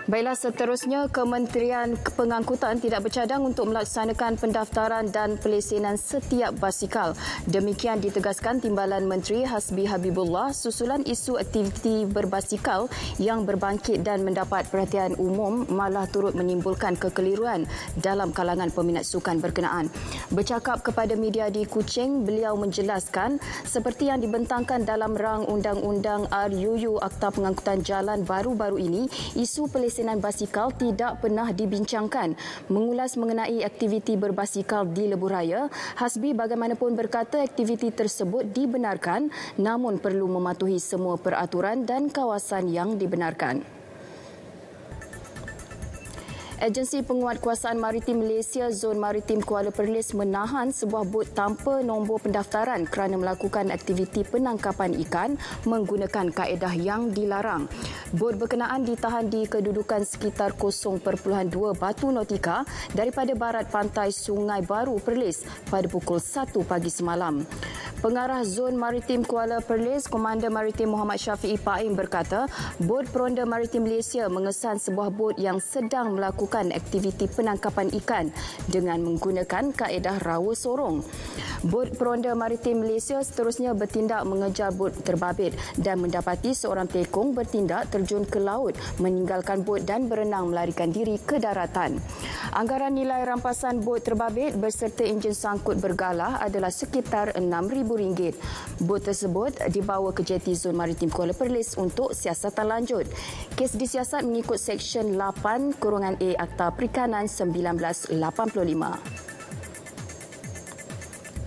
Baiklah, seterusnya Kementerian Pengangkutan tidak bercadang untuk melaksanakan pendaftaran dan pelesenan setiap basikal. Demikian ditegaskan Timbalan Menteri Hasbi Habibullah susulan isu aktiviti berbasikal yang berbangkit dan mendapat perhatian umum malah turut menimbulkan kekeliruan dalam kalangan peminat sukan berkenaan. Bercakap kepada media di Kuching, beliau menjelaskan seperti yang dibentangkan dalam rang Undang-Undang RUU Akta Pengangkutan Jalan baru-baru ini, isu pelesenan basikal tidak pernah dibincangkan. Mengulas mengenai aktiviti berbasikal di lebuh raya, Hasbi bagaimanapun berkata aktiviti tersebut dibenarkan namun perlu mematuhi semua peraturan dan kawasan yang dibenarkan. Agensi Penguatkuasaan Maritim Malaysia Zon Maritim Kuala Perlis menahan sebuah bot tanpa nombor pendaftaran kerana melakukan aktiviti penangkapan ikan menggunakan kaedah yang dilarang. Bot berkenaan ditahan di kedudukan sekitar 0.2 Batu Nautika daripada barat pantai Sungai Baru Perlis pada pukul 1 pagi semalam. Pengarah Zon Maritim Kuala Perlis, Komander Maritim Muhammad Syafiee Paim berkata, bot Peronda Maritim Malaysia mengesan sebuah bot yang sedang melakukan aktiviti penangkapan ikan dengan menggunakan kaedah rawa sorong. Bot Peronda Maritim Malaysia seterusnya bertindak mengejar bot terbabit dan mendapati seorang tekong bertindak terjun ke laut, meninggalkan bot dan berenang melarikan diri ke daratan. Anggaran nilai rampasan bot terbabit berserta enjin sangkut bergalah adalah sekitar RM6,000. Bot tersebut dibawa ke Jeti Zon Maritim Kuala Perlis untuk siasatan lanjut. Kes disiasat mengikut Seksyen 8(A) Akta Perikanan 1985.